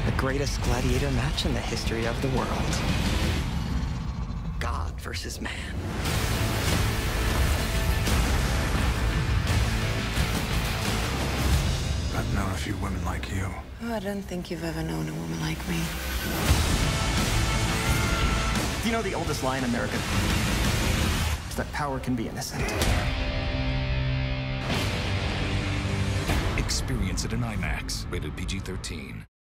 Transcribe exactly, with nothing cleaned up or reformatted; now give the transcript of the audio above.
The greatest gladiator match in the history of the world. God versus man. I've known a few women like you. Oh, I don't think you've ever known a woman like me. Do you know the oldest lie in America? Is that power can be innocent. Experience it in IMAX. Rated P G thirteen.